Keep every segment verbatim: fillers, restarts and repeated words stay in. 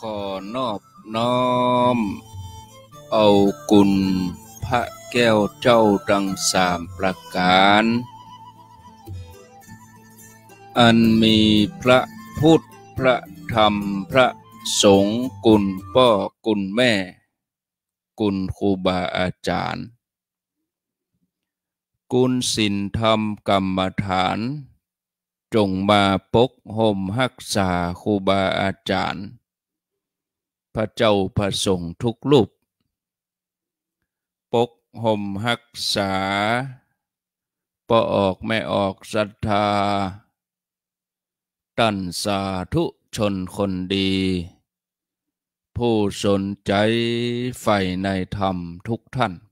ขอนอบน้อมเอากุณพระแก้วเจ้าดังสามประการอันมีพระพุทธพระธรรมพระสงฆ์กุณพ่อกุณแม่กุณครูบาอาจารย์กุณศีลธรรมกรรมฐานจงมาปกห่มรักษาครูบาอาจารย์พระเจ้าพระสงฆ์ทุกรูปปกห่มรักษาปออกไม่ออกศรัทธาตั้นสาธุชนคนดีผู้สนใจใฝ่ในธรรมทุกท่าน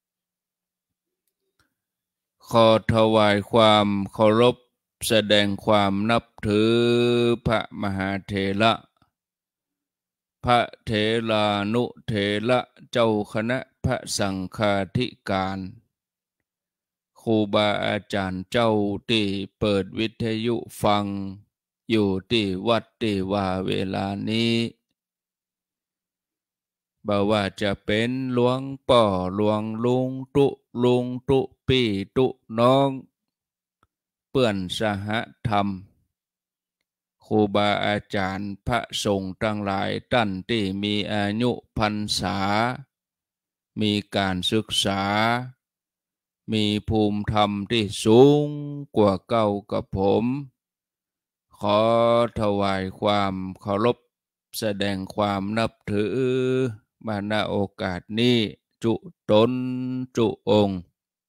ขอถวายความเคารพแสดงความนับถือพระมหาเถระพระเถรานุเถระเจ้าคณะพระสังฆาธิการครูบาอาจารย์เจ้าที่เปิดวิทยุฟังอยู่ที่วัดที่ว่าเวลานี้บ่ว่าจะเป็นหลวงป่อหลวงลุงตุลุงตุปี้ตุน้องเปื่อนสหธรรมครูบาอาจารย์พระสงฆ์ทั้งหลายท่านที่มีอายุพรรษามีการศึกษามีภูมิธรรมที่สูงกว่าเก่ากับผมขอถวายความเคารพแสดงความนับถือมาณโอกาสนี้จุตนจุองค์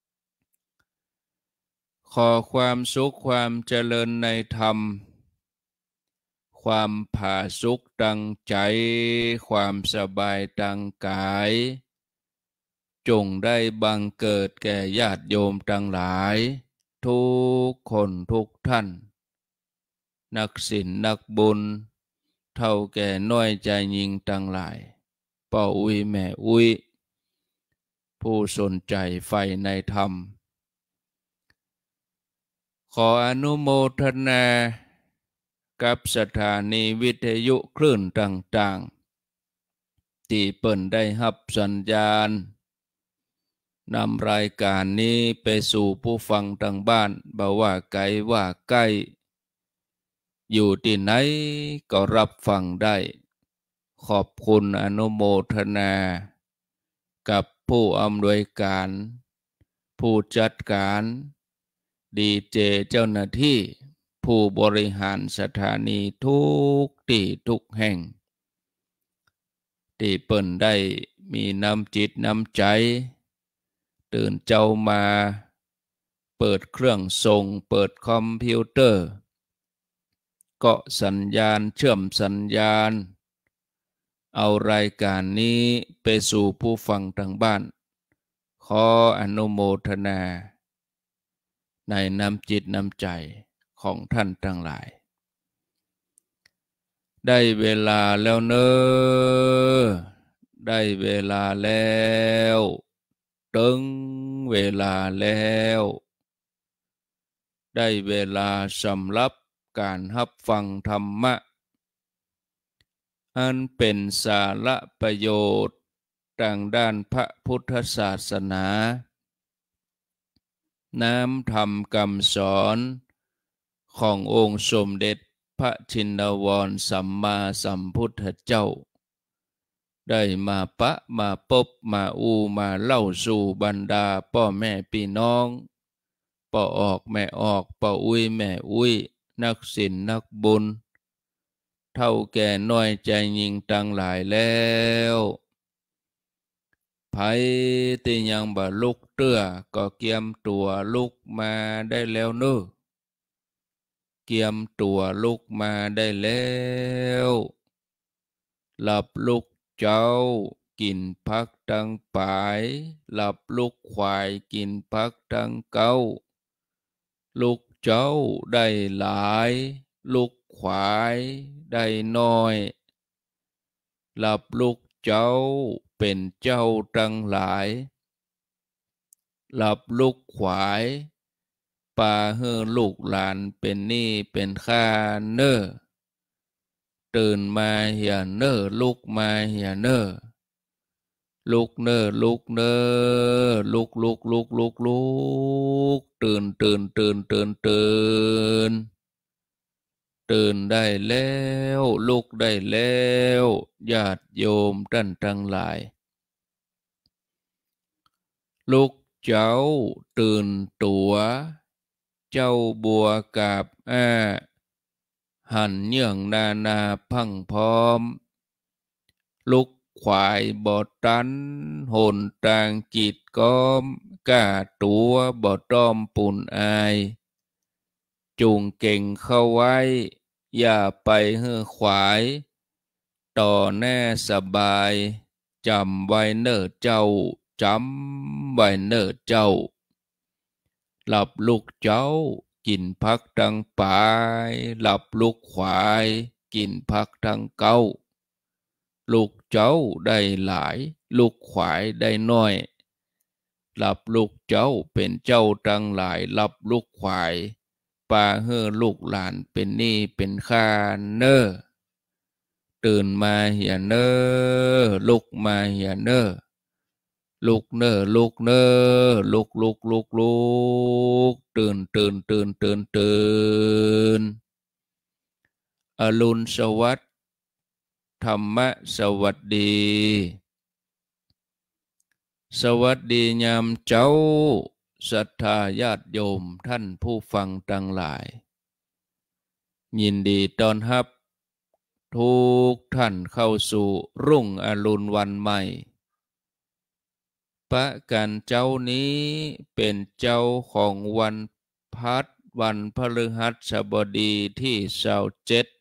ขอความสุขความเจริญในธรรมความผาสุกตั้งใจความสบายตั้งกายจงได้บังเกิดแก่ญาติโยมทั้งหลายทุกคนทุกท่านนักศีลนักบุญเท่าแก่น้อยใจยิงทั้งหลายพ่ออุ้ยแม่อุ้ยผู้สนใจใฝ่ในธรรมขออนุโมทนากับสถานีวิทยุคลื่นต่างๆที่เปิ่นได้รับสัญญาณนำรายการนี้ไปสู่ผู้ฟังทางบ้านบ่ว่าไกลว่าใกล้อยู่ที่ไหนก็รับฟังได้ขอบคุณอนุโมทนากับผู้อำนวยการผู้จัดการดีเจเจ้าหน้าที่ผู้บริหารสถานีทุกที่ทุกแห่งที่เปิ่นได้มีน้ำจิตน้ำใจตื่นเจ้ามาเปิดเครื่องส่งเปิดคอมพิวเตอร์เกาะสัญญาณเชื่อมสัญญาณเอารายการนี้ไปสู่ผู้ฟังทางบ้านขออนุโมทนาในน้ำจิตน้ำใจของท่านทั้งหลายได้เวลาแล้วเนอได้เวลาแล้วถึงเวลาแล้วได้เวลาสำหรับการรับฟังธรรมะอันเป็นสาระประโยชน์ทางด้านพระพุทธศาสนาน้ำธรรมคำสอนขององค์สมเด็จพระชินวรสัมมาสัมพุทธเจ้าได้มาปะมาพบมาอูมาเล่าสู่บรรดาพ่อแม่พี่น้องพ่อออกแม่ออกพ่ออุ้ยแม่อุ้ยนักศีลนักบุญเท่าแก่น้อยใจยิงตั้งหลายแล้วไผที่ยังบ่ลุกเตื้อก็เกียมตัวลุกมาได้แล้วเนอะเกียมตัวลุกมาได้แล้วหลับลุกเจ้ากินพักตั้งปลายหลับลุกควายกินพักตั้งเก้าลุกเจ้าได้หลายลุกควายได้น้อยหลับลุกเจ้าเป็นเจ้าตั้งหลายหลับลุกขวายป่าเฮือลูกหลานเป็นหนี้เป็นข้าเน้อตื่นมาเหียเนอลุกมาเหียเนอลุกเนอลุกเนอลุกลุกลุกลุกลุกตื่นตื่นตื่นตื่นตื่นตื่นได้แล้วลุกได้แล้วญาติโยมท่านทั้งหลายลูกเจ้าตื่นตัวเจ้าบัวกาบอ้าหันเยื่องนานาพังพร้อมลูกควายบ่ตันโหนต่างจิตก้อมกล้าตัวบ่ต้อมปุ่นอายจูงเก่งเข้าไว้อย่าไปเฮือขวายต่อแน่สบายจำไว้เน้อเจ้าจำไว้เน้อเจ้าหลับลูกเจ้ากินพักดังปายหลับลูกควายกินพักดังเก้าลูกเจ้าได้หลายลูกควายได้น้อยหลับลูกเจ้าเป็นเจ้าดังหลายหลับลูกควายปาเฮือลูกหลานเป็นหนี้เป็นข้าเน้อตื่นมาเหียเน้อลุกมาเหียเน้อลุกเน้อลุกเน้อลุกลุกลุกลุกตื่นตื่นตื่นตื่นตื่นอรุณสวัสดิ์ธรรมะสวัสดีสวัสดียามเจ้าศรัทธาญาติโยมท่านผู้ฟังทั้งหลายยินดีต้อนรับทุกท่านเข้าสู่รุ่งอรุณวันใหม่ปะกันเจ้านี้เป็นเจ้าของวันพัดวันพฤหัสบดีที่ยี่สิบเจ็ด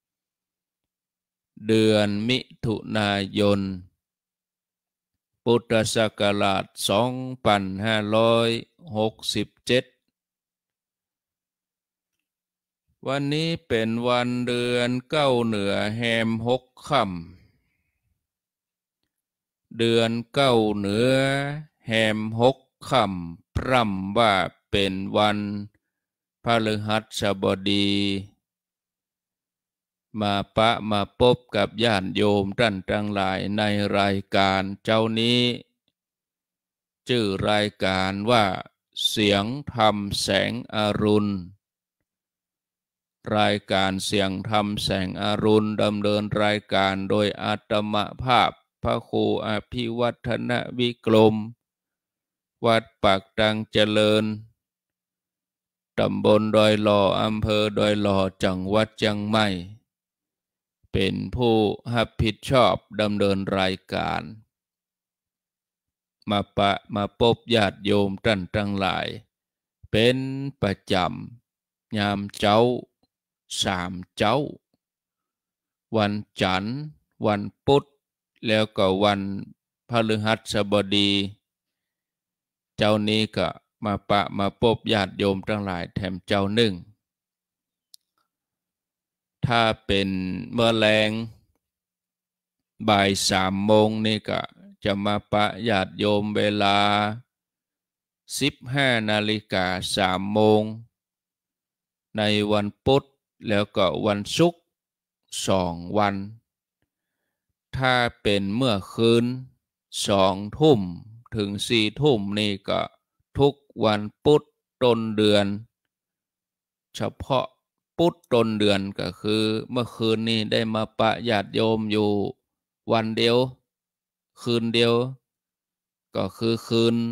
เดือนมิถุนายนพุทธศักราชสองพันห้าร้อยหกสิบเจ็ดวันนี้เป็นวันเดือนเก้าเหนือแฮมหกค่ำเดือนเก้าเหนือแฮมหกค่ำพร่ำว่าเป็นวันพฤหัสบดีมาปะมาพบกับญาติโยมท่านทั้งหลายในรายการเจ้านี้ชื่อรายการว่าเสียงธรรมแสงอรุณรายการเสียงธรรมแสงอรุณดำเนินรายการโดยอาตมาภาพพระครูอภิวัฒนวิกรมวัดปากตังเจริญตำบลดอยหล่ออำเภอดอยหล่อจังหวัดเชียงใหม่เป็นผู้รับผิดชอบดำเนินรายการมาปะมาพบญาติโยมท่านทั้งหลายเป็นประจำยามเจ้าสามเจ้าวันจันทร์วันพุธแล้วก็วันพฤหัสบดีเจ้านี้ก็มาปะมาพบญาติโยมทั้งหลายแถมเจ้าหนึ่งถ้าเป็นเมื่อแรงบ่ายสามโมงนี่ก็จะมาปะญาติโยมเวลาสิบห้านาฬิกาสามโมงในวันพุธแล้วก็วันศุกร์สองวันถ้าเป็นเมื่อคืนสองทุ่มถึงสี่ทุ่มนี่ก็ทุกวันพุธต้นเดือนเฉพาะพุธต้นเดือนก็คือเมื่อคืนนี้ได้มาปะญาติโยมอยู่วันเดียวคืนเดียวก็คือคืน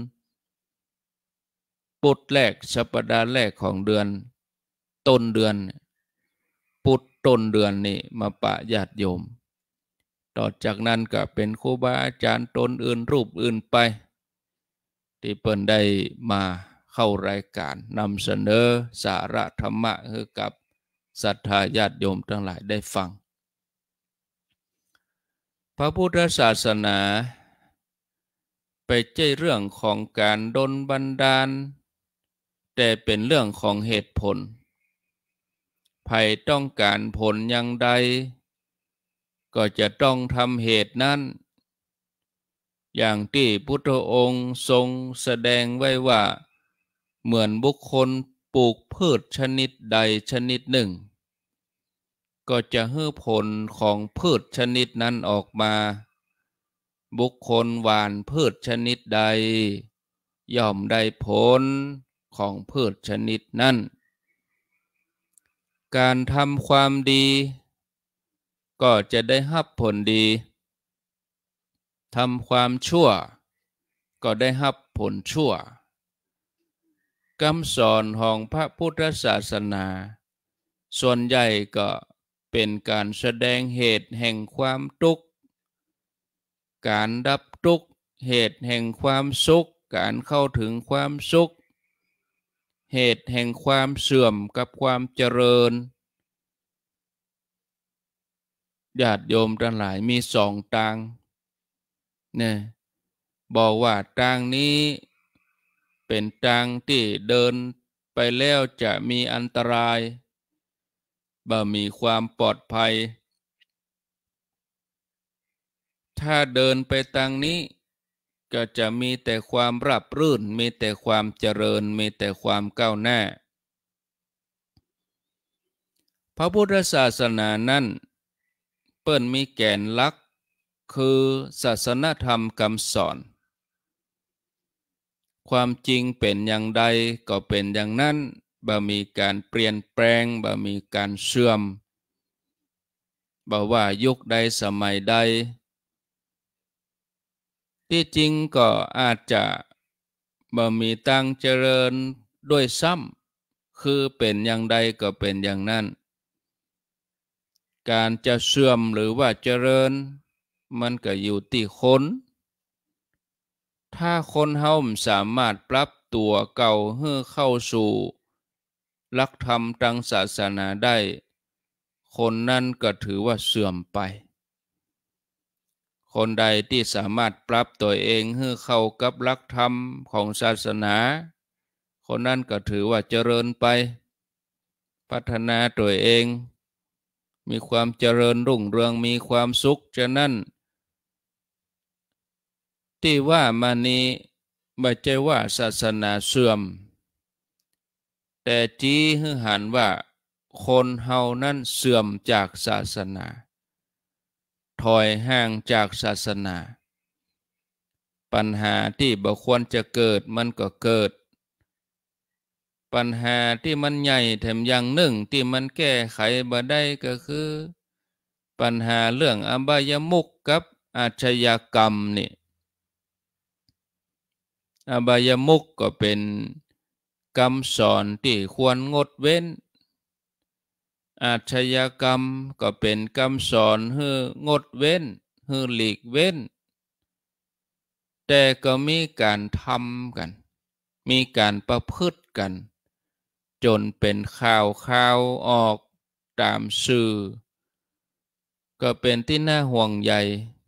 พุธแรกสัปดาห์แรกของเดือนต้นเดือนพุธต้นเดือนนี่มาปะญาติโยมต่อจากนั้นก็เป็นครูบาอาจารย์ตนอื่นรูปอื่นไปที่เปิ้นได้มาเข้ารายการนำเสนอสาระธรรมะให้กับศรัทธาญาติโยมทั้งหลายได้ฟังพระพุทธศาสนาไปใจเรื่องของการดลบันดาลแต่เป็นเรื่องของเหตุผลใครต้องการผลอย่างใดก็จะต้องทำเหตุนั้นอย่างที่พุทธองค์ทรงแสดงไว้ว่าเหมือนบุคคลปลูกพืชชนิดใดชนิดหนึ่งก็จะให้ผลของพืชชนิดนั้นออกมาบุคคลหว่านพืชชนิดใดย่อมได้ผลของพืชชนิดนั้นการทำความดีก็จะได้รับผลดีทำความชั่วก็ได้รับผลชั่วคำสอนของพระพุทธศาสนาส่วนใหญ่ก็เป็นการแสดงเหตุแห่งความทุกข์การดับทุกข์เหตุแห่งความสุขการเข้าถึงความสุขเหตุแห่งความเสื่อมกับความเจริญญาติโยมทั้งหลายมีสองทางเนี่ยบอกว่าทางนี้เป็นทางที่เดินไปแล้วจะมีอันตรายบ่มีความปลอดภัยถ้าเดินไปทางนี้ก็จะมีแต่ความราบรื่นมีแต่ความเจริญมีแต่ความก้าวหน้าพระพุทธศาสนานั้นเปิ้นมีแกนหลักคือศาสนธรรมคำสอนความจริงเป็นอย่างใดก็เป็นอย่างนั้นบ่มีการเปลี่ยนแปลงบ่มีการเสื่อมบ่ว่ายุคใดสมัยใดที่จริงก็อาจจะบ่มีตั้งเจริญด้วยซ้ำคือเป็นอย่างใดก็เป็นอย่างนั้นการจะเสื่อมหรือว่าเจริญมันก็อยู่ที่คนถ้าคนเฮาสามารถปรับตัวเก่าให้เข้าสู่หลักธรรมทางศาสนาได้คนนั้นก็ถือว่าเสื่อมไปคนใดที่สามารถปรับตัวเองให้เข้ากับหลักธรรมของศาสนาคนนั้นก็ถือว่าเจริญไปพัฒนาตัวเองมีความเจริญรุ่งเรืองมีความสุขฉะนั้นที่ว่ามานี้ไม่ใช่ว่าศาสนาเสื่อมแต่จี้ให้หันว่าคนเฮานั้นเสื่อมจากศาสนาถอยห่างจากศาสนาปัญหาที่บ่ควรจะเกิดมันก็เกิดปัญหาที่มันใหญ่แถมอย่างหนึ่งที่มันแก้ไขบ่ได้ก็คือปัญหาเรื่องอบายมุขกับอาชญากรรมนี่อบายมุขก็เป็นคำสอนที่ควรงดเว้นอาชญากรรมก็เป็นคำสอนให้งดเว้นให้หลีกเว้นแต่ก็มีการทำกันมีการประพฤติกันจนเป็นข่าวข่าวออกตามสื่อก็เป็นที่น่าห่วงใย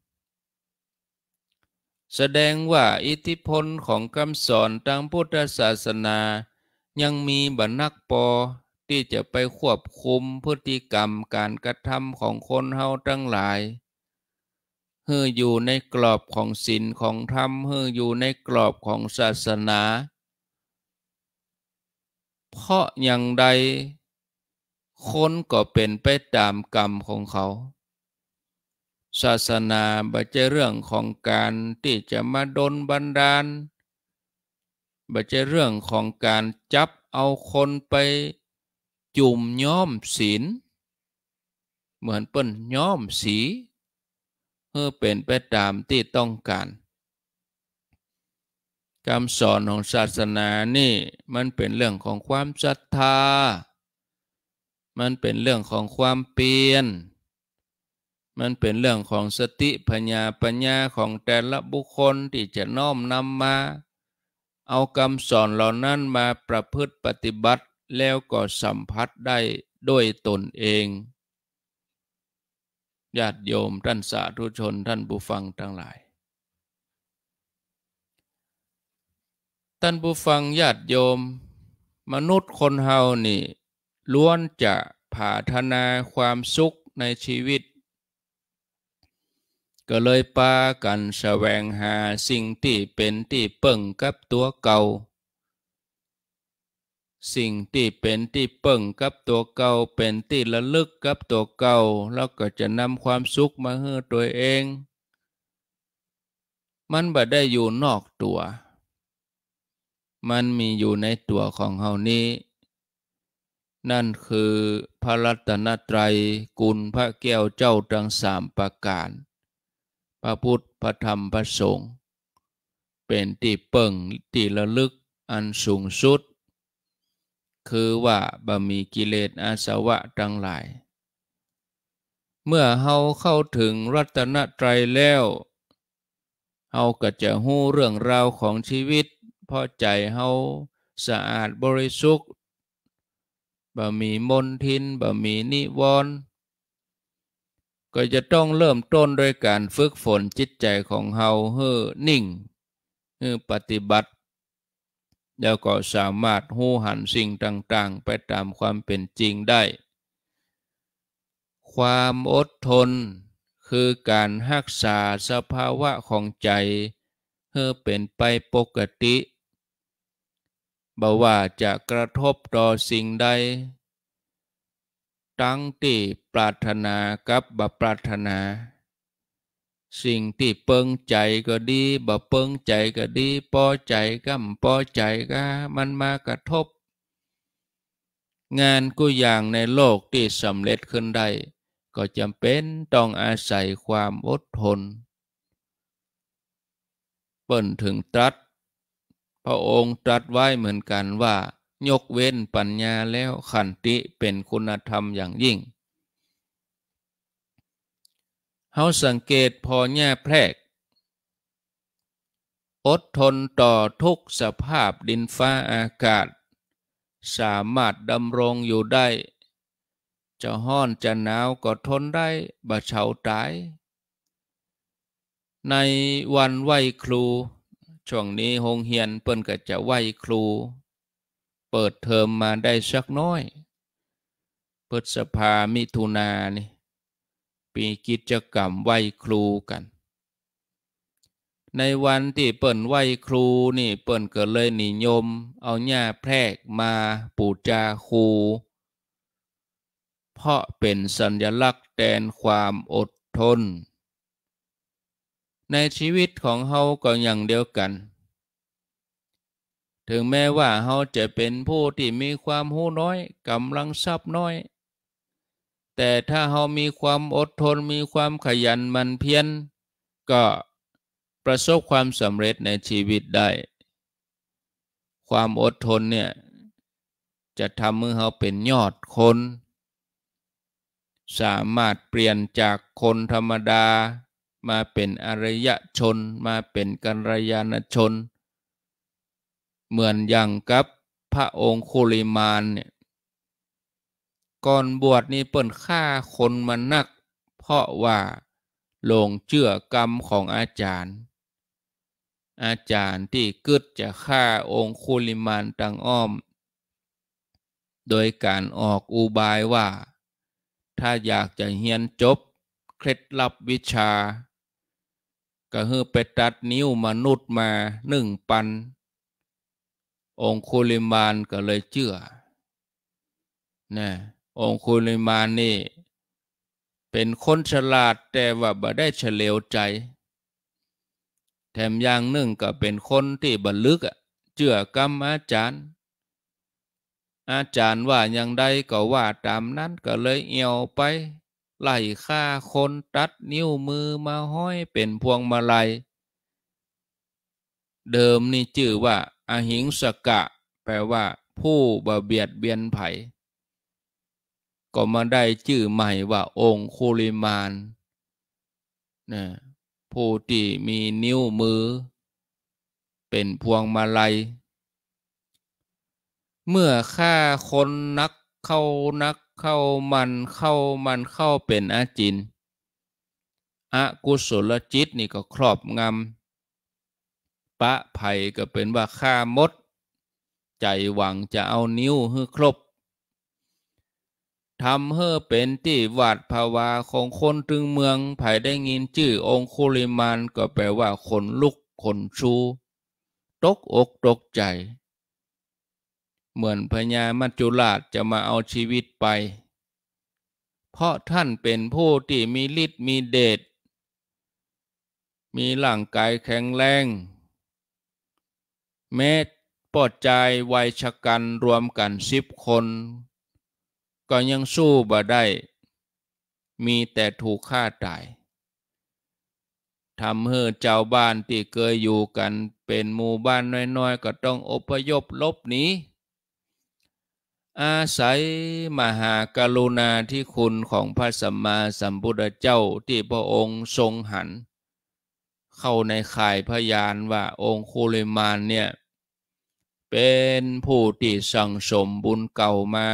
แสดงว่าอิทธิพลของคำสอนทางพุทธศาสนายังมีบ่นักพอที่จะไปควบคุมพฤติกรรมการกระทำของคนเฮาทั้งหลายให้อยู่ในกรอบของศีลของธรรมให้อยู่ในกรอบของศาสนาเพราะอย่างใดคนก็เป็นไปตามกรรมของเขาศาสนาบ่ใช่เรื่องของการที่จะมาดลบันดาลบ่ใช่เรื่องของการจับเอาคนไปจุ่มย้อมศีลเหมือนเปิ้นย้อมสีเพื่อเป็นไปตามที่ต้องการคำสอนของศาสนานี่มันเป็นเรื่องของความศรัทธามันเป็นเรื่องของความเปลี่ยนมันเป็นเรื่องของสติปัญญาปัญญาของแต่ละบุคคลที่จะน้อมนำมาเอาคำสอนเหล่านั้นมาประพฤติปฏิบัติแล้วก็สัมผัสได้ด้วยตนเองญาติโยมท่านสาธุชนท่านผู้ฟังทั้งหลายท่านผู้ฟังญาติโยมมนุษย์คนเฮานี่ล้วนจะปรารถนาความสุขในชีวิตก็เลยพากันแสวงหาสิ่งที่เป็นที่เปิ่งกับตัวเก่าสิ่งที่เป็นที่เปิ่งกับตัวเก่าเป็นที่ระลึกกับตัวเก่าแล้วก็จะนำความสุขมาให้ตัวเองมันบ่ได้อยู่นอกตัวมันมีอยู่ในตัวของเฮานี้นั่นคือพระรัตนตรัยกุลพระแก้วเจ้าทั้งสามประการพระพุทธพระธรรมพระสงฆ์เป็นที่เปิ่งที่ระลึกอันสูงสุดคือว่าบ่มีกิเลสอาสวะทั้งหลายเมื่อเฮาเข้าถึงรัตนตรัยแล้วเฮาก็จะฮู้เรื่องราวของชีวิตเพราะใจเฮาสะอาดบริสุทธิ์บ่มีมลทินบ่มีนิวรณ์ก็จะต้องเริ่มต้นโดยการฝึกฝนจิตใจของเฮาให้นิ่งให้ปฏิบัติแล้วก็สามารถหู้หันสิ่งต่างๆไปตามความเป็นจริงได้ความอดทนคือการรักษาสภาวะของใจให้เป็นไปปกติบ่ว่าจะกระทบต่อสิ่งใดตั้งที่ปรารถนากับบ่ปรารถนาสิ่งที่เปิงใจก็ดีบ่เปิงใจก็ดีพอใจก็บ่พอใจก็มันมากระทบงานกุอย่างในโลกที่สำเร็จขึ้นได้ก็จำเป็นต้องอาศัยความอดทนเปิ้นถึงตรัสพระองค์ตรัสไว้เหมือนกันว่ายกเว้นปัญญาแล้วขันติเป็นคุณธรรมอย่างยิ่งเฮาสังเกตพอแง่แพรกอดทนต่อทุกสภาพดินฟ้าอากาศสามารถดำรงอยู่ได้จะร้อนจะหนาวก็ทนได้บ่เฉาตายในวันไหว้ครูช่วงนี้โรงเรียนเปิ้นก็จะไหว้ครูเปิดเทอมมาได้สักน้อยพฤษภามิถุนานี่ปีกิจกรรมไหว้ครูกันในวันที่เปิ้นไหว้ครูนี่เปิ้นก็เลยนิยมเอาหญ้าแพรกมาปูจาครูเพราะเป็นสัญลักษณ์แทนความอดทนในชีวิตของเฮาก็อย่างเดียวกันถึงแม้ว่าเฮาจะเป็นผู้ที่มีความรู้น้อยกำลังทรัพย์น้อยแต่ถ้าเฮามีความอดทนมีความขยันหมั่นเพียรก็ประสบความสำเร็จในชีวิตได้ความอดทนเนี่ยจะทำให้เฮาเป็นยอดคนสามารถเปลี่ยนจากคนธรรมดามาเป็นอริยชนมาเป็นกัลยาณชนเหมือนอย่างกับพระองคุลิมานเนี่ยก่อนบวชนี่เปิ้นฆ่าคนมานักเพราะว่าหลงเชื่อกรรมของอาจารย์อาจารย์ที่กึดจะฆ่าองคุลิมานตังอ้อมโดยการออกอุบายว่าถ้าอยากจะเรียนจบเคล็ดลับวิชาก็คือไปตัดนิ้วมนุษย์มาหนึ่งปันองคุลิมานก็เลยเชื่อนะองคุลิมานนี่เป็นคนฉลาดแต่ว่าบ่ได้เฉลียวใจแถมอย่างหนึ่งก็เป็นคนที่บรรลึกเชื่อกรรมอาจารย์อาจารย์ว่าอย่างใดก็ว่าตามนั้นก็เลยเอี่ยวไปไล่ฆ่าคนตัดนิ้วมือมาห้อยเป็นพวงมาลัยเดิมนี่ชื่อว่าอหิงสกะแปลว่าผู้บ่เบียดเบียนไผก็มาได้ชื่อใหม่ว่าองคุลิมานนะผู้ที่มีนิ้วมือเป็นพวงมาลัยเมื่อฆ่าคนนักเข้านักเข้ามันเข้ามันเข้าเป็นอาจินอกุศลจิตนี่ก็ครอบงำปะไผ่ก็เป็นว่าฆ่ามดใจหวังจะเอานิ้วให้ครบทำให้เป็นที่หวาดภาวาของคนถึงเมืองไผ่ได้ยินชื่อองคุลิมานก็แปลว่าคนลุกคนชูตกอกตกใจเหมือนพญามัจจุราชจะมาเอาชีวิตไปเพราะท่านเป็นผู้ที่มีฤทธิ์มีเดชมีร่างกายแข็งแรงแม้ปอดใจวัยชะกันรวมกันสิบคนก็ยังสู้บ่ได้มีแต่ถูกฆ่าตายทำให้เจ้าบ้านที่เคยอยู่กันเป็นหมู่บ้านน้อยๆก็ต้องอพยพลบหนีอาศัยมหากรุณาธิคุณของพระสัมมาสัมพุทธเจ้าที่พระองค์ทรงหันเข้าในข่ายพยานว่าองคุลิมานเนี่ยเป็นผู้ที่สั่งสมบุญเก่ามา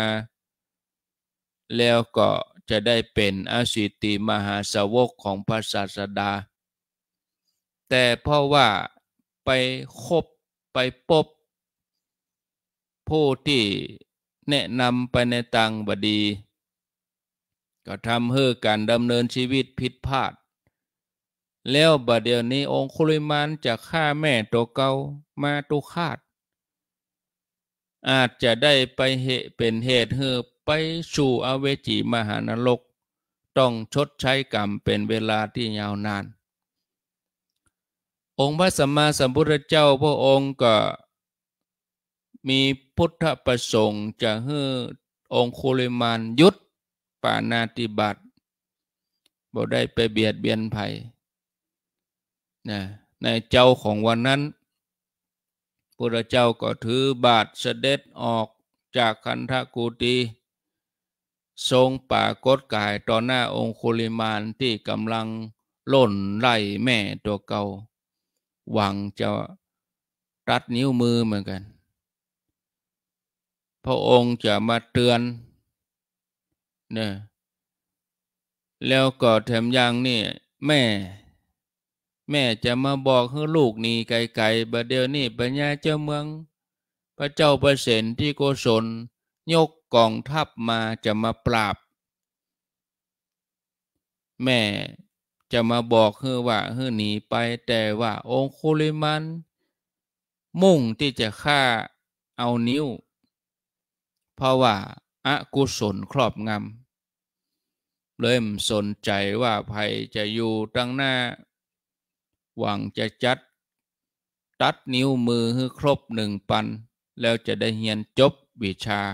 แล้วก็จะได้เป็นอสิติมหาสาวกของพระศาสดาแต่เพราะว่าไปคบไปพบผู้ที่แนะนำไปในทางบดีก็ทำให้การดำเนินชีวิตผิดพลาดแล้วบัดเดี๋ยวนี้องคุลิมานจะฆ่าแม่ตัวเก่ามาตุคาตอาจจะได้ไปเหตุเป็นเหตุให้ไปสู่อเวจีมหานรกต้องชดใช้กรรมเป็นเวลาที่ยาวนานองค์พระสัมมาสัมพุทธเจ้าพระองค์ก็มีพุทธประสงค์จะให้องคุลิมานหยุดปาณาติบาตบ่ได้ไปเบียดเบียนภัยนะในเจ้าของวันนั้นพระเจ้าก็ถือบาทเสด็จออกจากคันธกุฏีทรงปรากฏกายต่อหน้าองคุลิมานที่กำลังล่นไล่แม่ตัวเก่าหวังจะตัดนิ้วมือเหมือนกันพระองค์จะมาเตือนเนี่ยแล้วก็แถมยังนี่แม่แม่จะมาบอกให้ลูกหนีไกลๆบัดเดี๋ยวนี้ปัญญาเจ้าเมืองพระเจ้าประเสนที่โกศลยกกองทัพมาจะมาปราบแม่จะมาบอกให้ว่าให้หนีไปแต่ว่าองคุลิมานมุ่งที่จะฆ่าเอานิ้วเพราะว่าอกุศลครอบงำเริ่มสนใจว่าภัยจะอยู่ตั้งหน้าหวังจะจัดตัดนิ้วมือให้ครบหนึ่งปันแล้วจะได้เรียนจบวิชา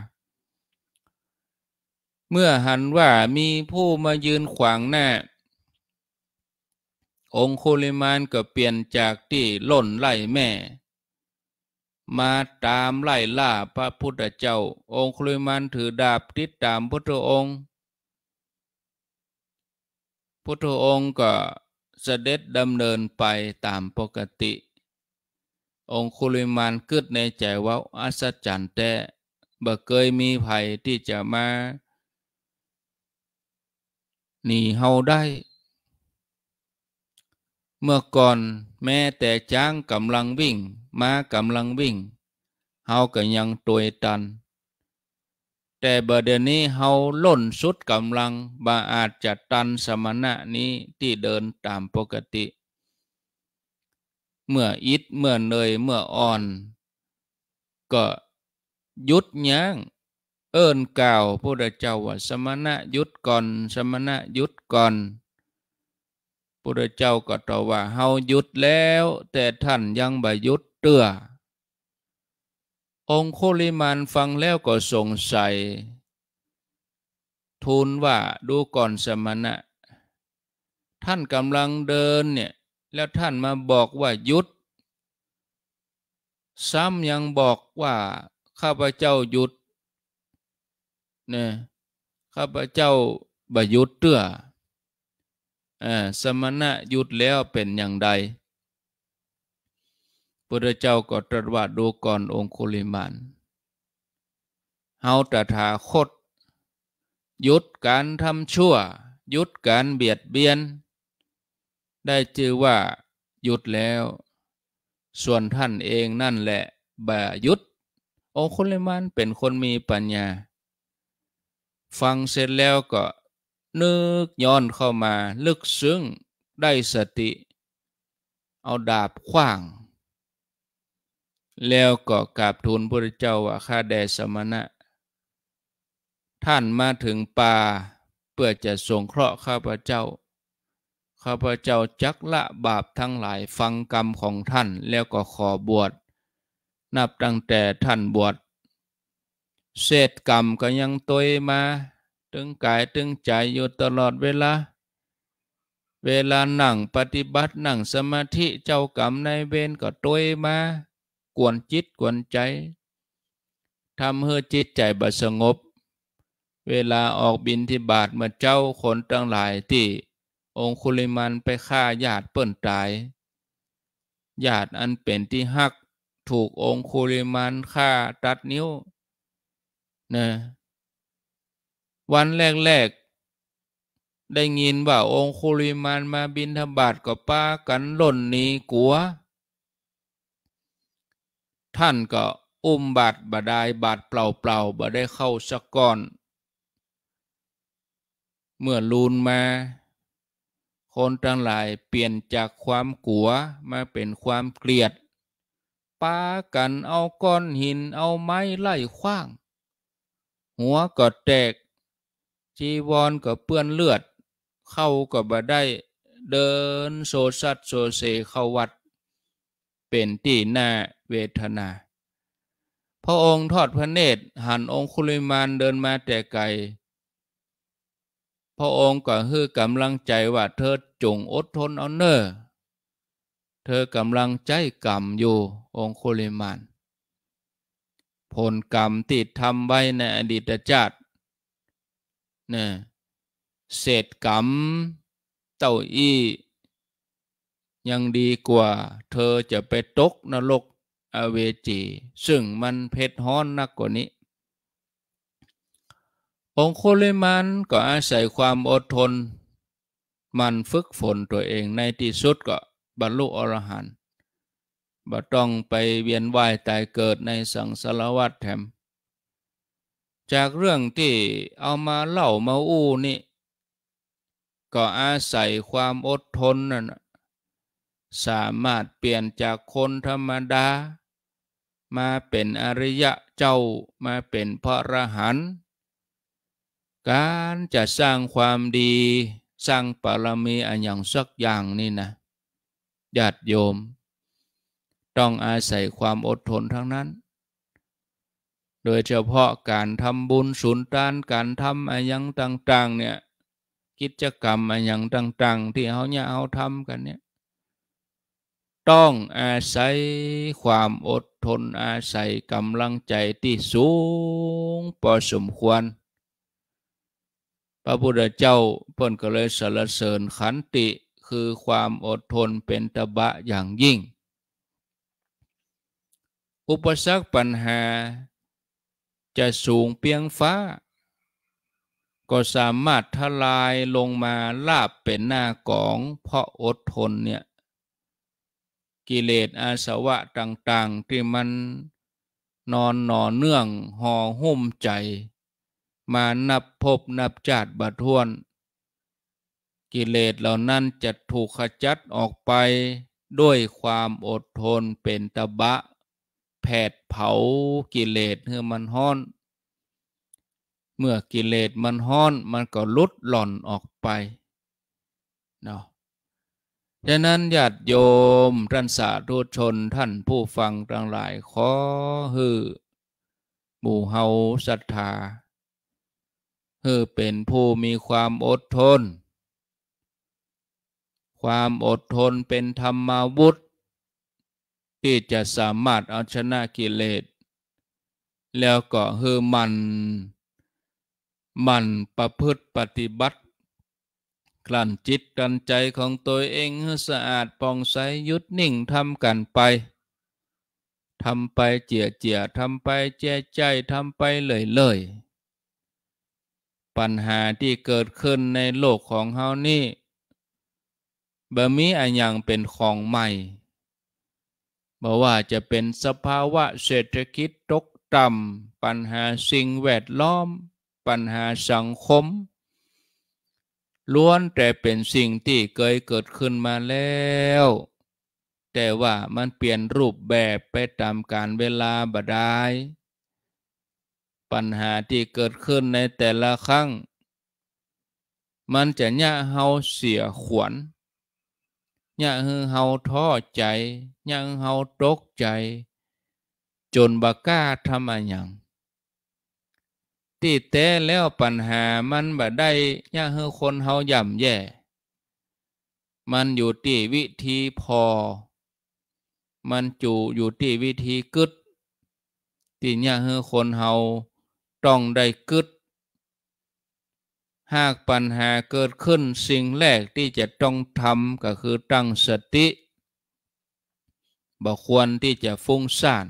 เมื่อหันว่ามีผู้มายืนขวางหน้าองคุลิมานก็เปลี่ยนจากที่ล่นไล่แม่มาตามไล่ล่าพระพุทธเจ้าองคุลิมานถือดาบติดตามพุทธองค์พุทธองค์ก็เสด็จดำเนินไปตามปกติองคุลิมานกึดในใจว่าอัศจรรย์แต่บ่เคยมีภัยที่จะมาหนีเฮาได้เมื่อก่อนแม้แต่ช้างกำลังวิ่งม้ากำลังวิ่งเฮาก็ยังตัวตันแต่บัดเดี๋ยวนี้เฮาล้นสุดกำลังบ่อาจจะตันสมณะนี้ที่เดินตามปกติเมื่ออิดเมื่อเนยเมื่ออ่อนก็หยุดยั้งเอิ้นกล่าวพระพุทธเจ้าว่าสมณะหยุดก่อนสมณะหยุดก่อนพระพุทธเจ้าก็ตอบว่าเฮาหยุดแล้วแต่ท่านยังบ่หยุดเตื้อองคุลิมานฟังแล้วก็สงสัยทูลว่าดูก่อนสมณะท่านกำลังเดินเนี่ยแล้วท่านมาบอกว่าหยุดซ้ำยังบอกว่าข้าพเจ้าหยุดเนี่ยข้าพเจ้าบ่หยุดเตื้ออ่าสมณะหยุดแล้วเป็นอย่างใดพระเจ้าก็ตรัสว่าดูก่อนองคุลิมานเฮาตถาคตหยุดการทำชั่วหยุดการเบียดเบียนได้ชื่อว่าหยุดแล้วส่วนท่านเองนั่นแหละบ่หยุดองคุลิมานเป็นคนมีปัญญาฟังเสร็จแล้วก็นึกย้อนเข้ามาลึกซึ้งได้สติเอาดาบขว้างแล้วก็กราบทูลพระเจ้าว่าข้าแด่สมณะท่านมาถึงป่าเพื่อจะสงเคราะห์ข้าพเจ้าข้าพเจ้าจักละบาปทั้งหลายฟังกรรมของท่านแล้วก็ขอบวชนับตั้งแต่ท่านบวชเศษกรรมก็ยังตวยมาตึงกายตึงใจอยู่ตลอดเวลาเวลานั่งปฏิบัตินั่งสมาธิเจ้ากรรมนายเวรก็ตวยมากวนจิตกวนใจทำให้จิตใจบ่สงบเวลาออกบิณฑบาตมาเจ้าคนทั้งหลายที่องคุลิมานไปฆ่าญาติเปิ้นตายญาติอันเป็นที่ฮักถูกองคุลิมานฆ่าตัดนิ้วนะวันแรกๆได้ยินว่าองคุลิมานมาบิณฑบาตก็ป้ากันหล่นหนีกลัวท่านก็อุ้มบาตรบ่ได้บาตรเปล่าๆบ่ได้เข้าสักก้อนเมื่อลูนมาคนทั้งหลายเปลี่ยนจากความกลัวมาเป็นความเกลียดปากันเอาก้อนหินเอาไม้ไล่ขว้างหัวก็แตกจีวรก็เปื้อนเลือดเข้าก็บ่ได้เดินโซซัดโซเซเข้าวัดเป็นที่น่าเวทนาพระองค์ทอดพระเนตรหันองคุลิมานเดินมาแต่ไกลพระองค์ก็ให้กำลังใจว่าเธอจงอดทนเอาเนอเธอกำลังใจกรรมอยู่องคุลิมานผลกรรมที่ทำไว้ในอดีตชาติเนี่ยเศษกรรมเต้าอี้ยังดีกว่าเธอจะไปตกนรกอเวจีซึ่งมันเผ็ดร้อนนักกว่านี้องคุลิมานก็อาศัยความอดทนมันฝึกฝนตัวเองในที่สุดก็บรรลุอรหันต์บ่ต้องไปเวียนว่ายตายเกิดในสังสารวัฏแถมจากเรื่องที่เอามาเล่ามาอู้นี่ก็อาศัยความอดทนนั่นสามารถเปลี่ยนจากคนธรรมดามาเป็นอริยะเจ้ามาเป็นพระอรหันต์การจะสร้างความดีสร้างบารมีอันอย่างสักอย่างนี่นะญาติโยมต้องอาศัยความอดทนทั้งนั้นโดยเฉพาะการทำบุญสุนทานการทำอะไรอย่างต่างๆเนี่ยกิจกรรมอะไรอย่างต่างๆที่เขาเนี่ยเอาทำกันเนี่ยต้องอาศัยความอดทนอาศัยกำลังใจที่สูงพอสมควรพระพุทธเจ้าเพิ่นก็เลยสรรเสริญขันติคือความอดทนเป็นตบะอย่างยิ่งอุปสรรคปัญหาจะสูงเพียงฟ้าก็สามารถทลายลงมาลาบเป็นหน้ากองเพราะอดทนเนี่ยกิเลสอาสวะต่างๆที่มันนอนหน่อเนื่องห่อหุ้มใจมานับพบนับชาติบัดถ้วนกิเลสเหล่านั้นจะถูกขจัดออกไปด้วยความอดทนเป็นตบะแผดเผากิเลสให้มันฮ้อนเมื่อกิเลสมันฮ้อนมันก็ลุดหล่อนออกไปเนาะฉะนั้นญาติโยมท่านสาธุชนท่านผู้ฟังทั้งหลายขอฮือหมู่เฮาศรัทธาฮือเป็นผู้มีความอดทนความอดทนเป็นธรรมาวุธที่จะสามารถเอาชนะกิเลสแล้วก็ฮือมันมันประพฤติปฏิบัติกลั่นจิตกลั่นใจของตัวเองให้สะอาดผ่องใสหยุดนิ่งทำกันไปทำไปเจียเจียทำไปแจ่ใจทำไปเลยเลยปัญหาที่เกิดขึ้นในโลกของเฮานี่บ่มีอันหยังเป็นของใหม่บ่ว่าจะเป็นสภาวะเศรษฐกิจตกต่ำปัญหาสิ่งแวดล้อมปัญหาสังคมล้วนแต่เป็นสิ่งที่เคยเกิดขึ้นมาแล้วแต่ว่ามันเปลี่ยนรูปแบบไปตามกาลเวลาบ่ได้ปัญหาที่เกิดขึ้นในแต่ละครั้งมันจะยะเฮาเสียขวัญยะให้เฮาท้อใจยะให้เฮาตกใจจนบ่กล้าทำอะหยังที่แต่แล้วปัญหามันบ่ได้ยะให้คนเฮาย่ำแย่มันอยู่ที่วิธีพอมันจูอยู่ที่วิธีกึดที่ยะให้คนเฮาต้องได้กึดหากปัญหาเกิดขึ้นสิ่งแรกที่จะต้องทำก็คือตั้งสติบ่ควรที่จะฟุ้งซ่าน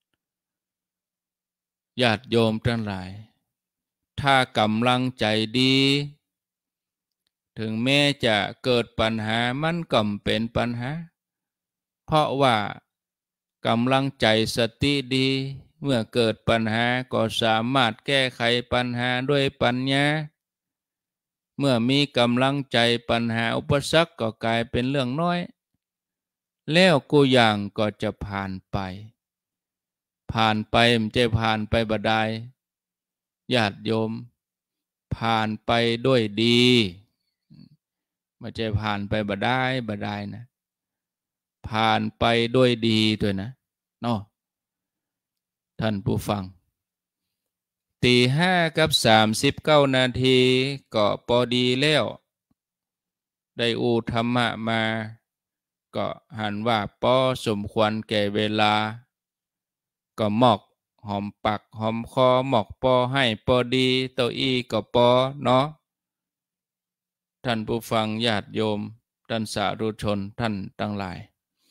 ญาติโยมทั้งหลายถ้ากำลังใจดีถึงแม้จะเกิดปัญหามันก็เป็นปัญหาเพราะว่ากำลังใจสติดีเมื่อเกิดปัญหาก็สามารถแก้ไขปัญหาด้วยปัญญาเมื่อมีกำลังใจปัญหาอุปสรรคก็กลายเป็นเรื่องน้อยแล้วกูอย่างก็จะผ่านไปผ่านไปมันจะผ่านไปบ่ได้ญาติโยมผ่านไปด้วยดีไม่ใช่ผ่านไปบ่ได้บ่ได้นะผ่านไปด้วยดีด้วยนะเนาะท่านผู้ฟังตีห้ากับสามสิบเก้านาทีก็พอดีแล้วได้อูธรรมะมาก็หันว่าพอสมควรแก่เวลาก็หมอกหอมปากหอมคอหมอกพอให้พอดีเต้าอี้ก็พอเนาะท่านผู้ฟังญาติโยมท่านสาธุชนท่านทั้งหลาย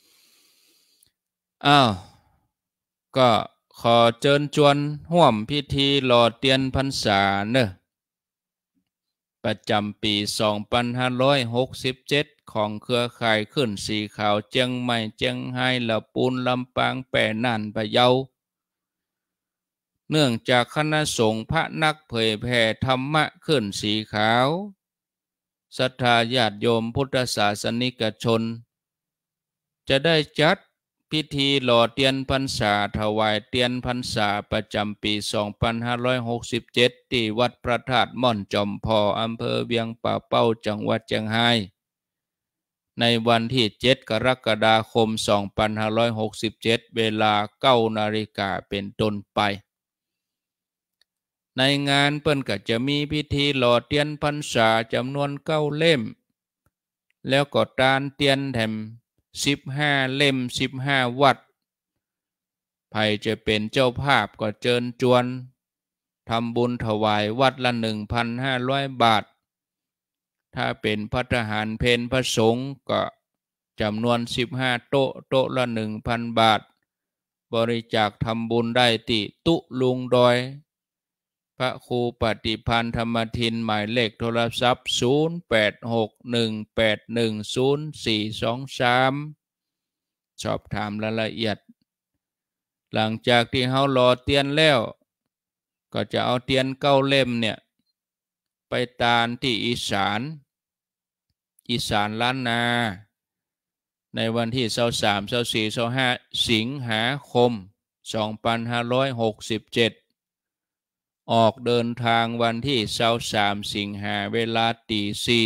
อ้าวก็ขอเชิญชวนร่วมพิธีหล่อเทียนพรรษาเนอะประจำปีสองพันห้าร้อยหกสิบเจ็ดของเครือข่ายขึ้นสีขาวเจียงใหม่เจียงไฮ้ลำปูนลำปางแป่น่านพะเยาเนื่องจากคณะสงฆ์พระนักเผยแผ่ธรรมะขึ้นสีขาวศรัทธาญาติโยมพุทธศาสนิกชนจะได้จัดพิธีหล่อเทียนพรรษาถวายเทียนพรรษาประจำปีสองพันห้าร้อยหกสิบเจ็ดที่วัดพระธาตุม่อนจอมพออำเภอเวียงป่าเป้าจังหวัดเชียงรายในวันที่เจ็ดกรกฎาคมสองพันห้าร้อยหกสิบเจ็ดเวลาเก้านาฬิกาเป็นต้นไปในงานเปิ้นก็จะมีพิธีหล่อเทียนพรรษาจำนวนเก้าเล่มแล้วก็ตานเทียนแถมสิบห้าเล่มสิบห้าวัดใครจะเป็นเจ้าภาพก็เชิญชวนทำบุญถวายวัดละ หนึ่งพันห้าร้อย บาทถ้าเป็นภัตตาหารเพลพระสงฆ์ก็จำนวนสิบห้าโต๊ะโต๊ะละ หนึ่งพัน บาทบริจาคทำบุญได้ที่ตุลุงดอยพระครูปฏิพันธ์ธรรมทินหมายเลขโทรศัพท์ศูนย์ แปด หก หนึ่ง แปด หนึ่ง ศูนย์ สี่ สอง สามสอบถามรายละเอียดหลังจากที่เฮาหล่อเทียนแล้วก็จะเอาเทียนเก้าเล่มเนี่ยไปตานที่อีสานอีสานล้านนาในวันที่ยี่สิบสาม ยี่สิบสี่ ยี่สิบห้าสิงหาคมสองพันห้าร้อยหกสิบเจ็ดออกเดินทางวันที่ยี่สิบสามสิงหาเวลาตีสี่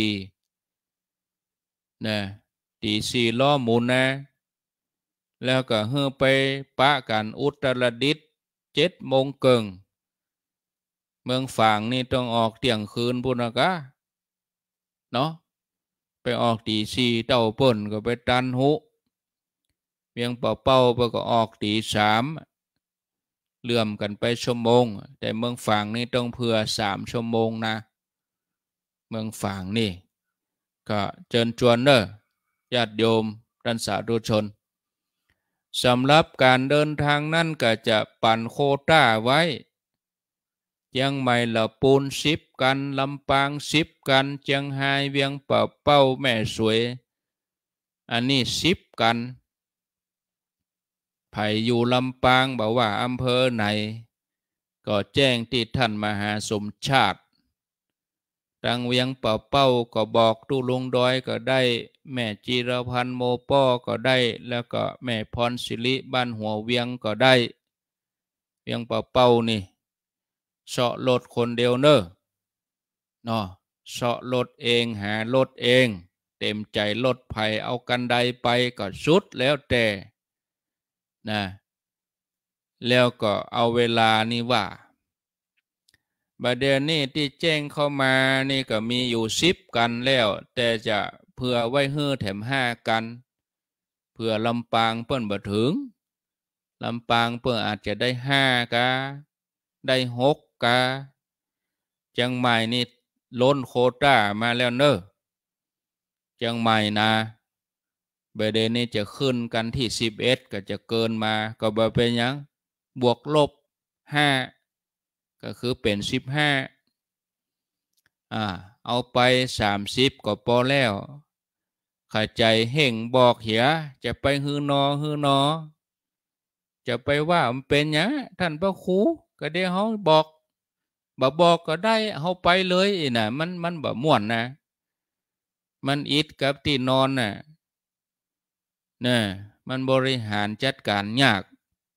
นะตีสี่ล้อหมุนนะแล้วก็เฮือไปปะกันอุตรดิตถ์เจ็ดโมงเกิงเมืองฝางนี่ต้องออกเที่ยงคืนพุ่นนะกะเนาะไปออกตีสี่เต้าป่นก็ไปตันหุเวียงเป่าเป้าไปก็ออกตีสามเลื่อมกันไปชั่วโมงแต่เมืองฝางนี่ต้องเผื่อสามชั่วโมงนะเมืองฝางนี่ก็เชิญชวนเด้อญาติโยมท่านสาธุชนสำหรับการเดินทางนั่นก็จะปั่นโควต้าไว้เชียงใหม่ละปูนสิบกันลำปางสิบกันเชียงรายเวียงป่าเป้าแม่สวยอันนี้สิบกันไผอยู่ลำปางบอกว่าอำเภอไหนก็แจ้งที่ท่านมหาสมชาติตังเวียงเป่าเป้าก็บอกตู้ลงดอยก็ได้แม่จีรพันธ์โมป้อก็ได้แล้วก็แม่พรศิริบ้านหัวเวียงก็ได้เวียงเป่าเป้านี่เสาะรถคนเดียวเนอะเนาะเสาะรถเองหารถเองเต็มใจรถไผ่เอากันไดไปก็สุดแล้วแต่นะแล้วก็เอาเวลานี่ว่าบัดเดี๋ยวนี้ที่แจ้งเข้ามานี่ก็มีอยู่สิบกันแล้วแต่จะเพื่อไว้เฮือแถมห้ากันเพื่อลำปางเปิ้นบ่ถึงลำปางเปิ้นอาจจะได้ห้ากาได้หกกาเชียงใหม่นี่ล้นโควต้ามาแล้วเนอะเชียงใหม่นะบัดเดี๋ยวนี้จะขึ้นกันที่สิบเอ็ดก็จะเกินมาก็บ่เป็นหยังบวกลบห้าก็คือเป็นสิบห้าอ่าเอาไปสามสิบก็พอแล้วข้าใจเห่งบอกเหียจะไปฮือนอฮือนอจะไปว่ามันเป็นหยังท่านพระครูก็ได้เฮาบอกบ่บอกก็ได้เฮาไปเลยน่ะมันมันบ่ม่วนนะมันอิดกับที่นอนน่ะน่ะมันบริหารจัดการยาก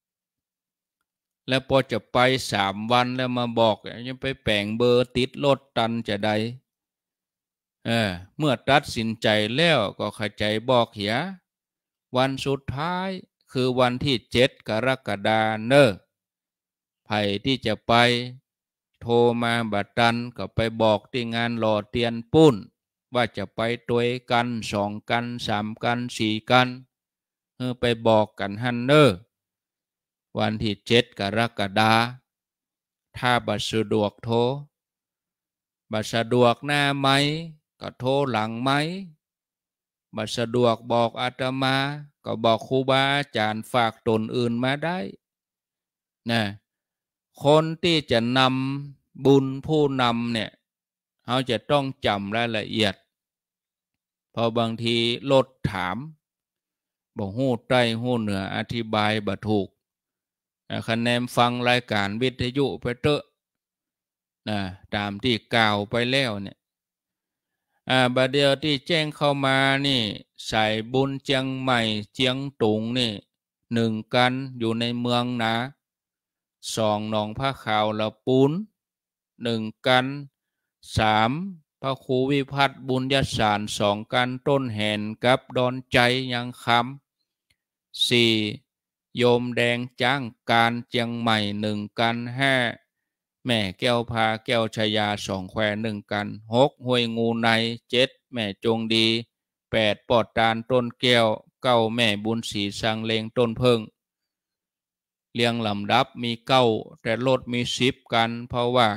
แล้วพอจะไปสามวันแล้วมาบอกยังไปแปลงเบอร์ติดรถตันจะได้เออเมื่อตัดสินใจแล้วก็เข้าใจบอกเหียวันสุดท้ายคือวันที่เจ็ดกรกฎาคมเนอะไผที่จะไปโทรมาบัดตันก็ไปบอกที่งานหล่อเตียนปุ้นว่าจะไปตัวกันสองกันสามกันสี่กันเออไปบอกกันฮันเนอร์วันที่เจ็ดกรกฎาคมถ้าบัดสะดวกโทรบัดสะดวกหน้าไหมก็โทรหลังไหมบัดสะดวกบอกอาตมาก็บอกครูบาอาจารย์ฝากตนอื่นมาได้นะคนที่จะนำบุญผู้นำเนี่ยเขาจะต้องจำรายละเอียดพอบางทีลดถามบอกหู้ใต้หู้เหนืออธิบายบ่ถูกคะแนนฟังรายการวิทยุไปเตอะนะตามที่กล่าวไปแล้วเนี่ยอ่าบัดเดียวที่แจ้งเข้ามานี่ใส่บุญเจียงใหม่เจียงตุงนี่หนึ่งกันอยู่ในเมืองนะสองหนองผ้าขาวละปูนหนึ่งกันสามพระครูวิพัฒน์บุญยสารสองกันต้นแหนกับดอนใจยังคำสี่โยมแดงจ้างการเจียงใหม่หนึ่งกันห้าแม่แก้วพาแก้วชยาสองแควหนึ่งกันหกห้วยงูในเจ็ดแม่จงดีแปดปอดตาลต้นแก้วเก้าแม่บุญศรีสังเลงต้นเพิงเรียงลำดับมีเก้าแต่ลดมีสิบกันเพราะว่า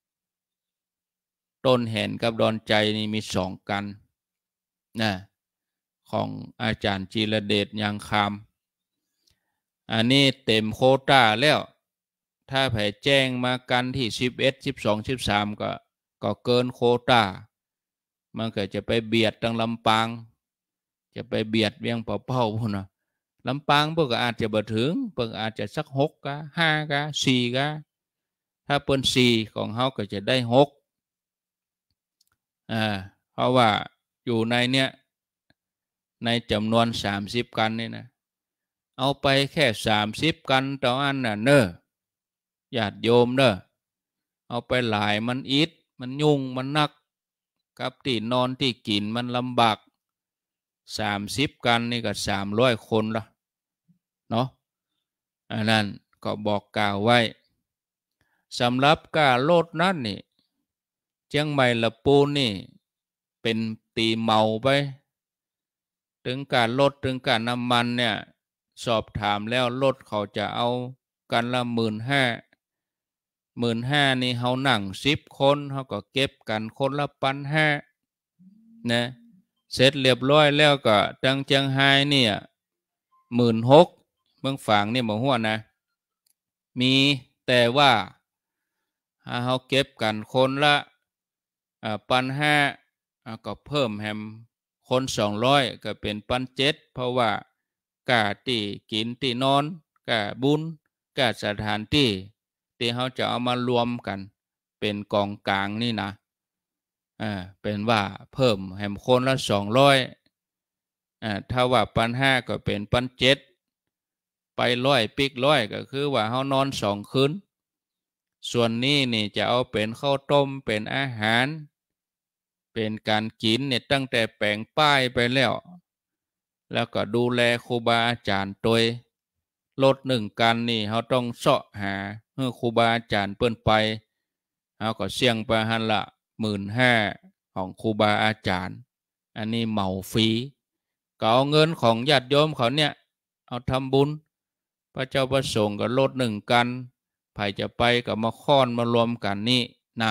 ต้นแหนกับดอนใจนี่มีสองกันนะของอาจารย์จีรเดชยังคำอันนี้เต็มโควต้าแล้วถ้าแผ่แจ้งมากันที่สิบเอ็ด สิบสอง สิบสามก็ก็เกินโควต้ามันก็จะไปเบียดตั้งลำปางจะไปเบียดเวียงเป่าเป่าพุ่นนะลำปางเพิ่นก็อาจจะบ่ถึงเพิ่นอาจจะสักหกกะห้ากะสี่กะถ้าเปิ้นสี่ของเฮาก็จะได้หกอ่าเพราะว่าอยู่ในเนี้ยในจำนวนสามสิบกันนี่นะเอาไปแค่สามสิบกันต่ออันน่ะเนอะญาติโยมเนอะเอาไปหลายมันอิดมันยุ่งมันนักกับที่นอนที่กินมันลำบากสามสิบกันนี่ก็สามร้อยคนละเนาะอันนั้นก็บอกกล่าวไว้สำหรับการโลดนั้นนี่เชียงใหม่ละปูนนี่เป็นตีเมาไปถึงการลดถึงการน้ำมันเนี่ยสอบถามแล้วลดเขาจะเอากันละหมื่นห้าหมื่นห้านี่เขาหนังสิบคนเขาก็เก็บกันคนละปันห้านะเสร็จเรียบร้อยแล้วก็จังเจียงไฮ้เนี่ยหมื่นหกเมืองฝางนี่บอกว่านะมีแต่ว่าเขาเก็บกันคนละปันห้าก็เพิ่มแฮมคนสองร้อยก็เป็นปันเจ็ดเพราะว่ากาที่กินที่นอนกาบุญกาสถานที่ที่เขาจะเอามารวมกันเป็นกองกลางนี่นะอ่าเป็นว่าเพิ่มแหมคนละสองร้อยอ่าถ้าว่าปันห้าก็เป็นปันเจ็ดไปร้อยปิกร้อยก็คือว่าเขานอนสองคืนส่วนนี้นี่จะเอาเป็นข้าวต้มเป็นอาหารเป็นการกินเนี่ยตั้งแต่แปลงป้ายไปแล้วแล้วก็ดูแลครูบาอาจารย์ตัวยลดหนึ่งกันนี่เขาต้องเสาะหาเมื่อครูบาอาจารย์เปิ้นไปเขาก็เสี่ยงไปหันละหมื่นห้าของครูบาอาจารย์อันนี้เหมาฟรีก็เอาเงินของญาติโยมเขาเนี่ยเอาทำบุญพระเจ้าประสงค์ก็ลดหนึ่งกันใครจะไปก็มาค้อนมารวมกันนี่นะ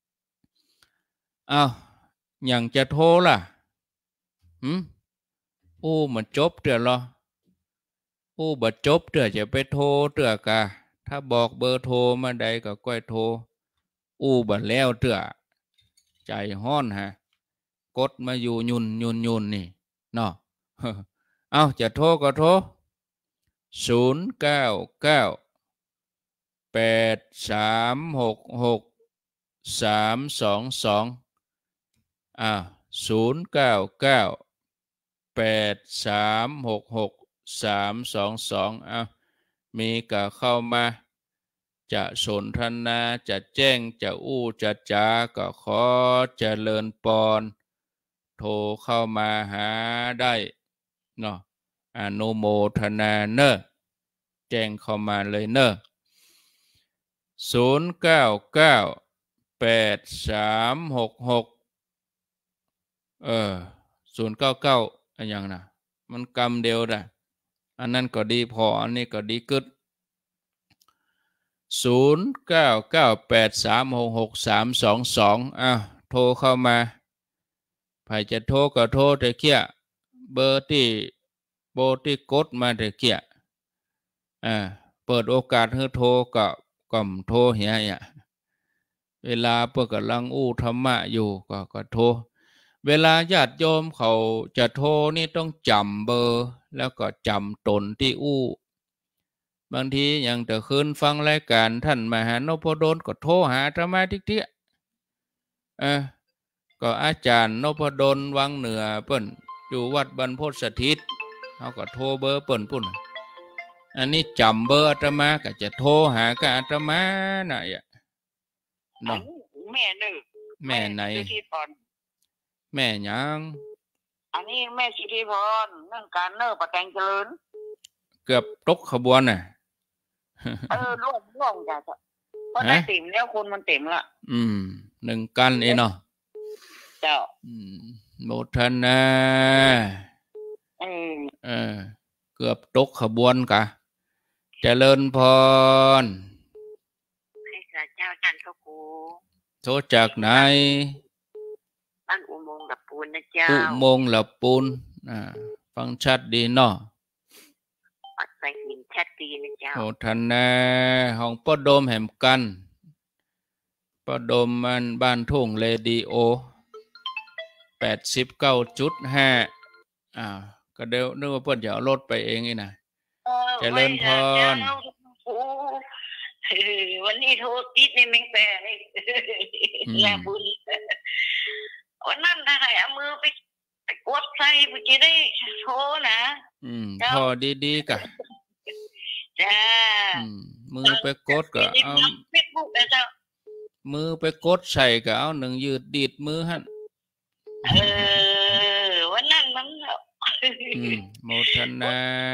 อ้าวอย่างจะโทรล่ะหืมอู้มันจบเตือหรออู้บัดจบเตือจะไปโทรเตือกะถ้าบอกเบอร์โทรมาใดก็ก้อยโทรอู้บัดแล้วเตือใจห้อนฮะกดมาอยู่ยุนยุนยุนนี่เนาะ เอาจะโทรก็โทรศูนย์เก้าเก้าแปดสามหกหกสามสองสองอ่าศูนย์เก้าเก้าแปดสามหกหกสามสองสองอ่ามีก็เข้ามาจะสนทนาจะแจ้งจะอู้จะจาก็ขอเจริญปอนโทรเข้ามาหาได้เนาะอนุโมทนาเนอะแจ้งเข้ามาเลยเนอะศูนย์เก้าเก้าแปดสามหกหกเออศูนย์เก้าเก้าอันยังนะมันกำเดียวนะอันนั้นก็ดีพออันนี้ก็ดีกึดศูนย์เก้าเก้าแปดสามหกหกสามสองสองอ้าวโทรเข้ามาใครจะโทรก็โทรแต่เกี้ยเบอร์ที่โบที่กดมาแต่เกี้ยอ่าเปิดโอกาสให้โทรก็ก่อมโทรเหียอ่ะเวลาเปิดกำลังอู้ธรรมะอยู่ก็ก็โทรเวลาญาติโยมเขาจะโทรนี่ต้องจำเบอร์แล้วก็จำตนที่อู้บางทีอย่างแต่คืนฟังรายการท่านมหานพดลก็โทรหาธรรมะทิกเตี้ยเออก็อาจารย์นพดลวังเหนือเปิ้นอยู่วัดบรรพตสถิตเขาก็โทรเบอร์เปิ้นปุ่นอันนี้จำเบอร์อาตมาก็จะโทรหากับอาตมาน่ะอ่ะเนาะแม่หนึ่งแม่ไหนแม่ยังอันนี้แม่สิริพรเนื่องการเนอประแตงเจริญเกือบตกขบวนน่ะเออล่วงล่วงจ้ะเพราะได้เต็มแล้วคนมันเต็มละอืมหนึ่งกันเองเนาะเจ้าอืมโมทนาเออเออเกือบตกขบวนกะเจริญพรให้ข้าเจ้าจันทกูโทรจากไหนบ้านอุโมงค์หลับปูนนะเจ้าอุโมงค์หลับปูนอ่าฟังชัดดีเนาะปัดใส่หินชัดดีนะเจ้าโมทนาห้องป้าโดมแห่มกันป้าโดมมันบ้านทุ่งเรดิโอแปดสิบเก้าจุดห้าอ่าก็เดี๋ยวนึกว่าเพิ่นจะเอารถไปเองนี่นะเจริญพรวันนี้โทรติดในแมงแต่แล้วบุญวันนั้นถ้าใครเอามือไปกดใส่ไปจะได้โทรนะอืมพอดีๆกะจ้ามือไปกดก็เอามือไปกดใส่ก็เอาหนึ่งยืดดีดมือหั่นเออวันนั้นมันอืมโมทนา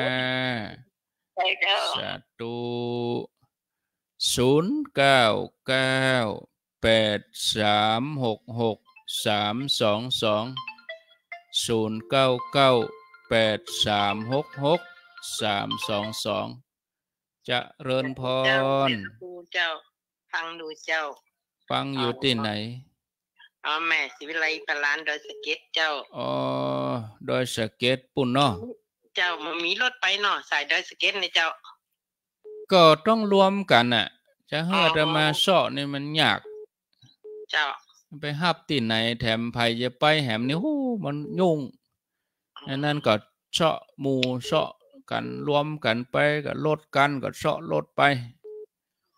สาธุศูนย์เก้าเก้าแปดสามหกหกสามสองสองศูนย์เก้าเก้าแปดสามหกหกสามสองสองจะเริญพรเจ้าฟังดูเจ้าฟังอยู่ที่ไหนอ๋อแม่ศิวิไลปลานดอยสะเก็ดเจ้าอ๋อดอยสะเก็ดปุ่นเนาะเจ้ามันมีรถไปเนาะสายดอยสะเก็ดนี่เจ้าก็ต้องรวมกันน่ะจะเฮือจะมาเสาะนี่มันยากเจ้าไปฮับที่ไหนแถมไผจะไปแหมนี่ฮู้มันยุ่งอันนั้นก็เสาะหมู่เสาะกันรวมกันไปก็ลดกันก็เสาะลดไป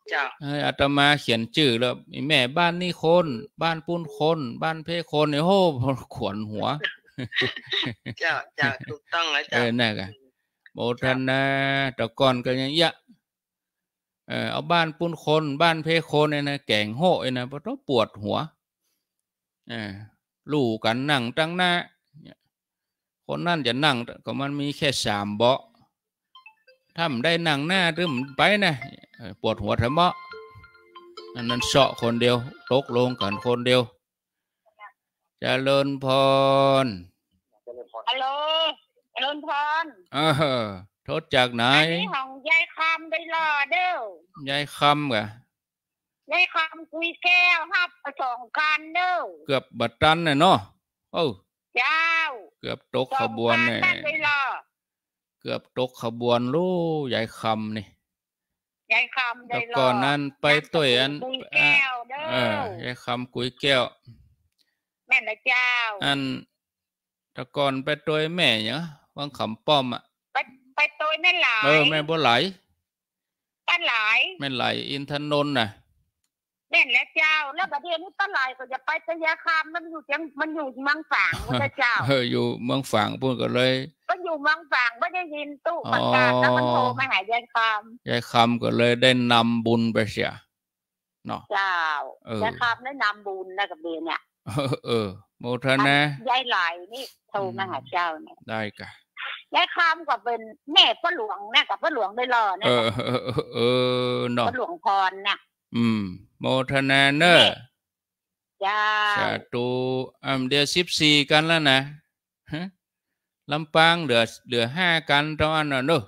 เจ้าอาตมาเขียนชื่อแล้วแม่บ้านนี่คนบ้านปุ้นคนบ้านเพคนเนี่ยโอ้ขวนหัวเจ้าเจ้าถูกต้องแล้วเจ้าเออน่ะกะโมทนาแต่ก่อนก็ยังยะเออเอาบ้านปุ้นคนบ้านเพคนเนี่ยนะแก่งโห่เนี่ยนะเพราะต้องปวดหัวเออลู่กันนั่งตั้งหน้าคนนั่นจะนั่งก็มันมีแค่สามเบาะถ้ามันได้นั่งหน้าหรือมันไปนะปวดหัวทำเมาะอันนั้นเสาะคนเดียวตกลงกันคนเดียวเจริญพรฮัลโหลเจริญพรเออโทษจากไหนอันนี้ของยายคำได้รอเด้อยายคำกะยายคำคุยแก้วฮับสองกันเด้อเกือบบัดตันเนี่ยเนาะโอ้เจ้าเกือบตกขบวนเนี่ยเกือบตกขบวนลูกยายคำนี่ยายคำได้รอก่อนนั้นไปตัวอันคุยแก้วเด้อเออยายคำคุยแก้วแม่นะเจ้าอันแต่ก่อนไปตัวแม่เนาะวังขำป้อมอ่ะไปไปตัวแม่หลายเออแม่บัวไหลป้าหลายแม่ไหลอินทนนท์น่ะแม่และเจ้าแล้วประเดี๋ยวนี้ป้าไหลก็จะไปตะยาคามมันอยู่จังมันอยู่เมืองฝางนะเจ้าเอออยู่เมืองฝางพูดกันเลยก็อยู่เมืองฝางไม่ได้ยินตู้ประกาศแล้วมันโทรมาหายายคำยายคำก็เลยได้นำบุญไปเสียเนาะเจ้ายายคำได้นำบุญนะกับเบียเนี่ยเออโมทนะยายไหลนี่โทรมาหาเจ้าเนี่ยได้กะยายคำก็เป็นแม่พ่อหลวงเนี่ยกับพ่อหลวงได้รอเนี่ยเออเออเนาะพ่อหลวงพรเนี่ยอืมโมทนาเนอร์จ้าสาธุอ่าเดี๋ยวสิบสี่กันแล้วนะลำปางเหลือเหลือห้ากันตอนนั้นเนอะ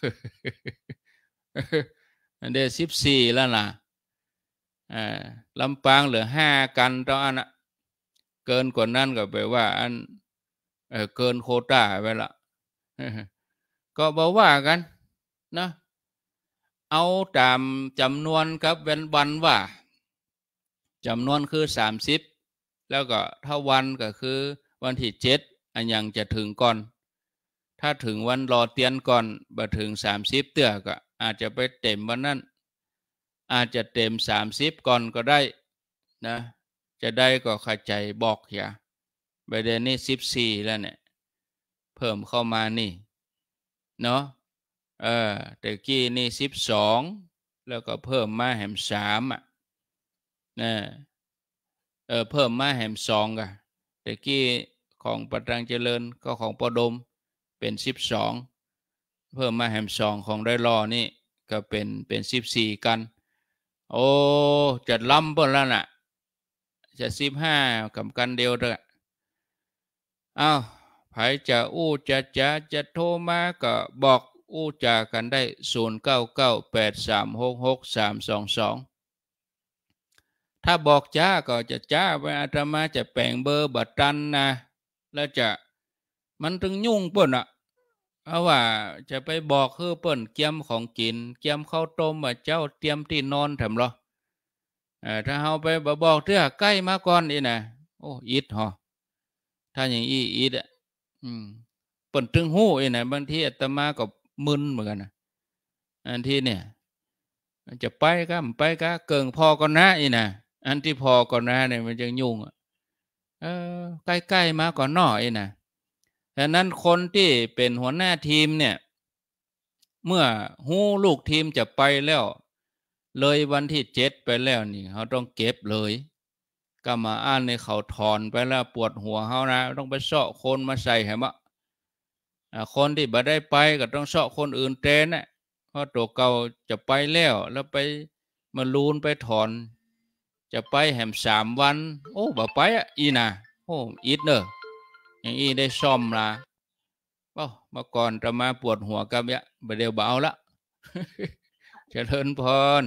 เดี๋ยวสิบสี่แล้วนะอ่าลำปางเหลือห้ากันตอนนั้นเกินกว่านั้นก็แปลว่าอันเออเกินโควต้าไปละก็บอกว่ากันนะเอาตามจำนวนกับเว้นวันว่าจำนวนคือสามสิบแล้วก็ถ้าวันก็คือวันที่เจ็ดอันยังจะถึงก่อนถ้าถึงวันรอเตียนก่อนบ่ถึงสามสิบเตื้อก็อาจจะไปเต็มวันนั้นอาจจะเต็มสามสิบก่อนก็ได้นะจะได้ก็เข้าใจบอกอย่าประเด็นนี้สิบสี่แล้วเนี่ยเพิ่มเข้ามานี่เนาะเออแต่กี้นี่สิบสองแล้วก็เพิ่มมาแหมสามอ่ะนะเออเพิ่มมาแหมสองกะแต่กี้ของปัตตังเจริญก็ของปดมเป็นสิบสองเพิ่มมาแหมสองของได้รอนี่ก็เป็นเป็นสิบสี่กันโอ้จัดล้ำเพิ่นแล้วน่ะจะสิบห้ากับกันเดียวเด้ออ้าวไผจะอู้จะจะจะโทรมาก็บอกอู้จากันได้ศูนย์ เก้า เก้า แปด สาม หก หก สาม สอง สองถ้าบอกจ้าก็จะจ้าไปอาตมาจะแปลงเบอร์บัตรตันนะแล้วจะมันถึงยุ่งเปิ้นอ่ะเพราะว่าจะไปบอกคือเปิ้นเกียมของกินเกียมข้าวต้มว่าเจ้าเตรียมที่นอนทำหรอเออถ้าเฮาไปบอกเตื้อใกล้มาก่อนอีน่ะโอ้อิดหอถ้าอย่างอีอิดอ่ะอืมเปิ้นถึงฮู้อีน่ะบางทีอาตมาก็มึนเหมือนกันนะอันที่เนี่ยจะไปก็ไปก็เกิงพอก่อนนะอีน่ะอันที่พอก่อนนะเนี่ยมันจะยุ่งเออใกล้ๆมาก่อนน้ออีน่ะฉะนั้นคนที่เป็นหัวหน้าทีมเนี่ยเมื่อฮู้ลูกทีมจะไปแล้วเลยวันที่เจ็ดไปแล้วนี่เขาต้องเก็บเลยก็มาอ่านในเขาถอนไปแล้วปวดหัวเขานะต้องไปเสาะคนมาใส่ให้มะคนที่บ่ได้ไปก็ต้องเสาะคนอื่นแทนน่ะเพราะตัวเก่าจะไปแล้วแล้วไปมาลูนไปถอนจะไปแหมสามวันโอ้บ่ไปอ่ะอีน่ะโอ้อิดเนอะอย่างอีได้ซ่อมละเอ้าเมื่อก่อนจะมาปวดหัวกับยะบ่เดียวเบาละเจริญพร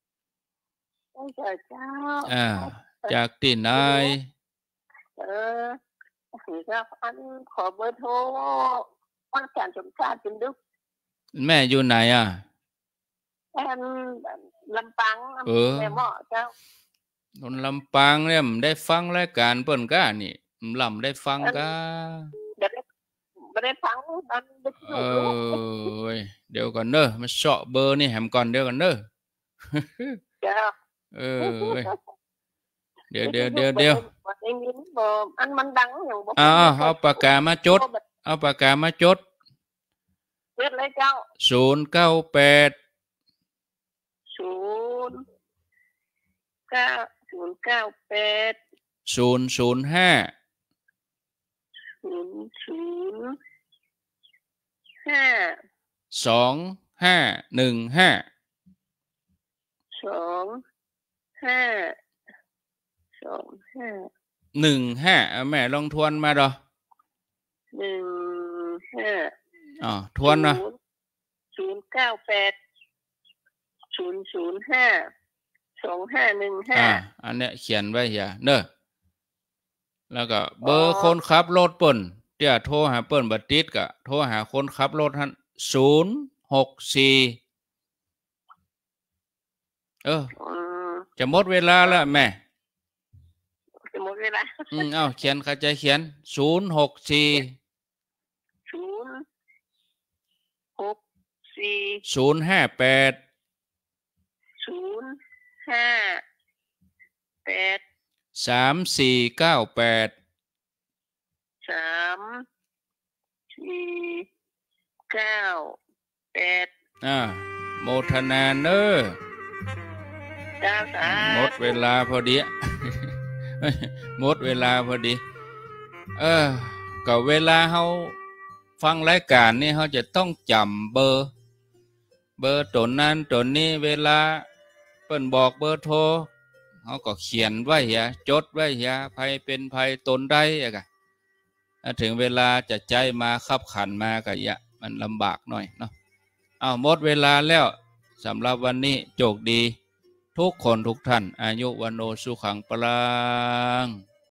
เจ้าอ่าจากที่ไหนเออสิครับอันขอเบอร์โทรวันจันทร์สมชาติจินดึกแม่อยู่ไหนอ่ะแอมลำปางแม่หมอเจ้าคนลำปางเนี่ยได้ฟังรายการเปิ้นก้านี่ลำได้ฟังก้าไม่ได้ฟังมันเออเดี๋ยวก่อนเนอะมาเสาะเบอร์นี่แหมก่อนเดี๋ยวก่อนเนอะเจ้าเออเดี๋ยวเดี๋ยวเดี๋ยวเดี๋ยวอันมันดังอย่างบอกเอาเอาปากกามาจดเอาปากกามาจดจดเลยเจ้าศูนย์เก้าแปดศูนย์เก้าศูนย์เก้าแปดศูนย์ศูนย์ห้าศูนย์ศูนย์ห้าสองห้าหนึ่งห้าสองห้าสองห้าหนึ่งห้าแม่ลองทวนมาดอหนึ่งห้าอ๋อทวนนะศูนย์เก้าแปดศูนย์ศูนย์ห้าสองห้าหนึ่งห้าอ่าอันเนี้ยเขียนไว้อย่าเนอะแล้วก็เบอร์คนขับรถเปิ้นเดี๋ยวโทรหาเปิ้นบัดติดก็โทรหาคนขับรถท่านศูนย์หกสี่เออจะหมดเวลาแล้วแม่จะหมดเวลาอืมเอาเขียนเข้าใจเขียนศูนย์หกสี่ศูนย์หกสี่ศูนย์ห้าแปดศูนย์ห้าแปดสามสี่เก้าแปดสามสี่เก้าแปดอ่าโมทนาเนอหมดเวลาพอดีหมดเวลาพอดีเออก็เวลาเขาฟังรายการนี่เขาจะต้องจำเบอร์เบอร์ตัวนั้นตัวนี้เวลาเปิ้นบอกเบอร์โทรเขาก็เขียนไว้อย่าจดไว้อย่าภัยเป็นภัยตนได้อะกะถึงเวลาจะใจมาขับขันมาก็อย่ามันลำบากหน่อยเนาะอ้าวหมดเวลาแล้วสำหรับวันนี้โชคดีทุกคนทุกท่านอายุวันโนสุขังปรัง